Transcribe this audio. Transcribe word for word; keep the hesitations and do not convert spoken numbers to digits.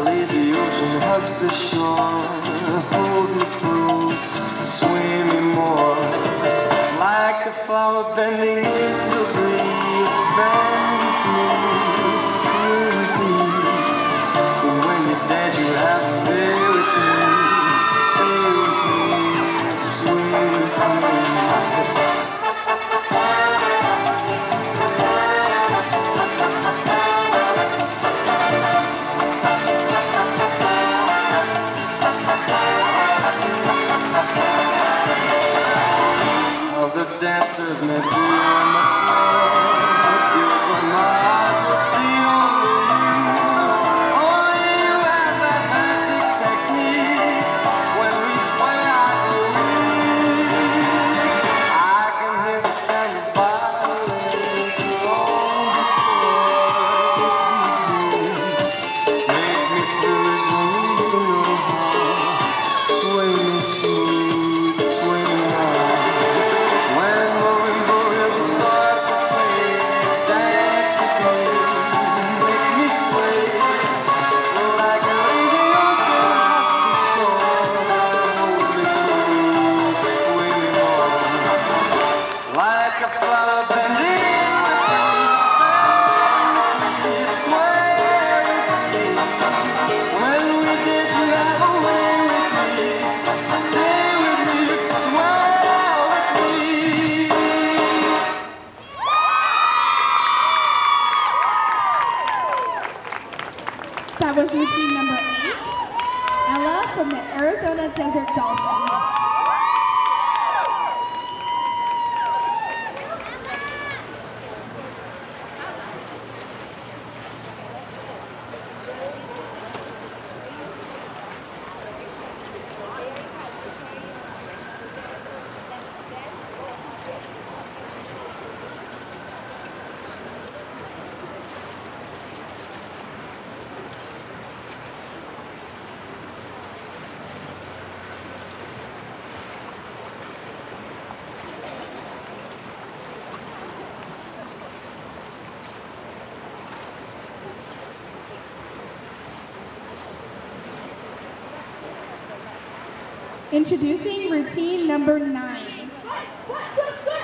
lazy ocean hugs the shore. Hold me close, sway me more. Like a flower bending in the breeze. Bend me, sway with me. When you're dead, you have to stay with me. Stay with me, sway with me. Other dancers may be on the floor, but my eyes will see only you. Only you have that magic technique. When we sway, I believe I can hear the sound of violins long before. Make me feel as only you know how. Sway me sweet, sway me hard. When rolling bulls start to play, dance with me, make me sway like a lazy ocean off the shore. Hold me close, sway me more, like a flower bending with me, sway with me. When we did, you have a way with me. Stay with me, sway with me. That was routine number eight, Ella from the Arizona Desert Dolphins. Introducing routine number nine.